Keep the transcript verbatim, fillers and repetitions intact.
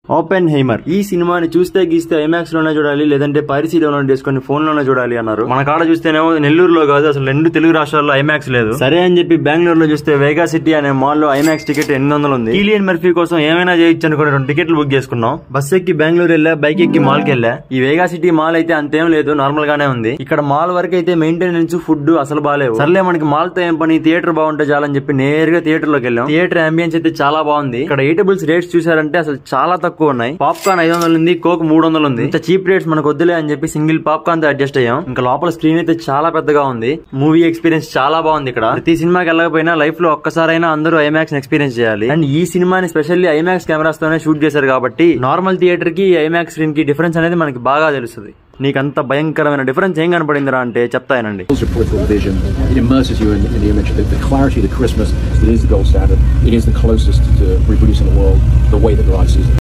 Oppenheimer ఈ సినిమాని చూస్తే గీస్తే ఐమాక్స్ లోనే చూడాలి, లేదంటే పైరసీ డౌన్లోడ్ చేసుకుని ఫోన్ లోనే చూడాలి అన్నారు. మన కాడ చూస్తేనేమో నెల్లూరులో కాదు, అసలు రెండు తెలుగు రాష్ట్రాల్లో ఐమాక్స్ లేదు. సరే అని చెప్పి బెంగళూరు లో చూస్తే వేగా సిటీ అనే మాల్ లో ఐమాక్స్ టికెట్ ఎనిమిది వందలు ఉంది. కిలియన్ మర్ఫీ కోసం ఏమైనా చేయొచ్చు అనుకుని రెండు టికెట్లు బుక్ చేసుకున్నాం. బస్ ఎక్కి బెంగళూరు వెళ్ళా, బైక్ ఎక్కి మాల్ కి వెళ్ళా. ఈ వేగా సిటీ మాల్ అయితే అంతేం లేదు, నార్మల్ గానే ఉంది. ఇక్కడ మాల్ వరకు అయితే మెయింటెనెన్స్, ఫుడ్ అసలు బాగాలేవు. సర్లే మనకి మాల్ తో ఏం పని, థియేటర్ బాగుంటే చాలని చెప్పి నేరుగా థియేటర్ లోకి వెళ్ళాం. థియేటర్ అంబియన్స్ అయితే చాలా బాగుంది. ఇక్కడ ఈటబుల్స్ రేట్స్ చూసారంటే అసలు చాలా తక్కువ ఉన్నాయి. పాప్కార్న్ ఐదు వందలు ఉంది, కోక్ మూడు వందలు ఉంది. ఇంత చీప్ రేట్స్ మనకు వద్దులే అని చెప్పి సింగిల్ పాప్కార్న్ తో అడ్జస్ట్ అయ్యాం. ఇంకా లోపల స్క్రీన్ అయితే చాలా పెద్దగా ఉంది. మూవీ ఎక్స్పీరియన్స్ చాలా బాగుంది. ఇక్కడ ప్రతి సినిమాకి వెళ్ళకపోయినా లైఫ్ లో ఒక్కసారైనా అందరూ ఐమాక్స్ ఎక్స్పీరియన్స్ చేయాలి. అండ్ ఈ సినిమాని స్పెషల్లీ ఐమాక్స్ కెమెరాస్ తోనే షూట్ చేశారు కాబట్టి నార్మల్ థియేటర్ కి ఐమాక్స్ స్క్రీన్ కి డిఫరెన్స్ అనేది మనకి బాగా తెలుస్తుంది. నీకంత భయంకరమైన డిఫరెన్స్ ఏం కనపడిందిరా అంటే చెప్తాయనండి. It immerses you in, in the image. The, the clarity, the crispness, it is the gold standard. It is the closest to reproducing the world the way that the right sees it.